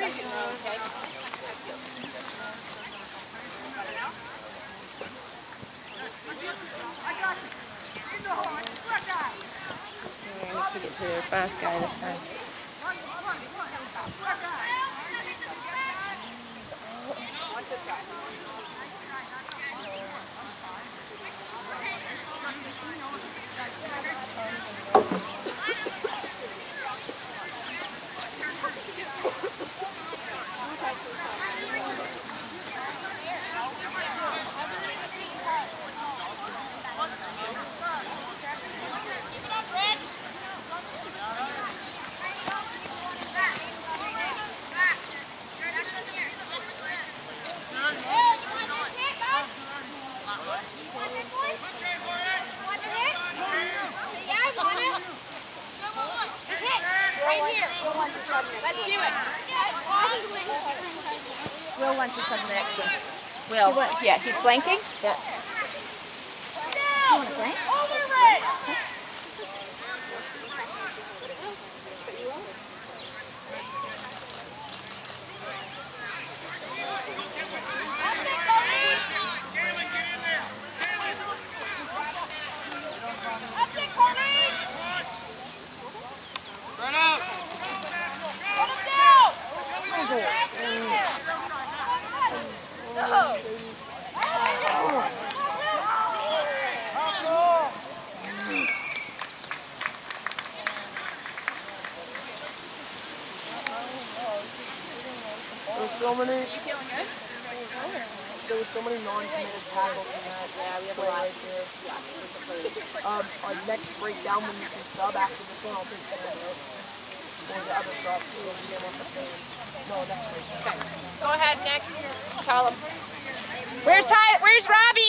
second row, okay? We're going to kick it to the fast guy this time. Let's do it. Will wants to sub the next one. Will. Yeah, he's flanking? Yeah. No! Over it! There was so many non-committed tackles in that. Yeah, we have a play lot. right there. Our next breakdown when you can sub after this one, I'll take Sam out. Or the other drop. No, next breakdown. Okay. Go ahead, Nick. Tell him. Where's Robbie?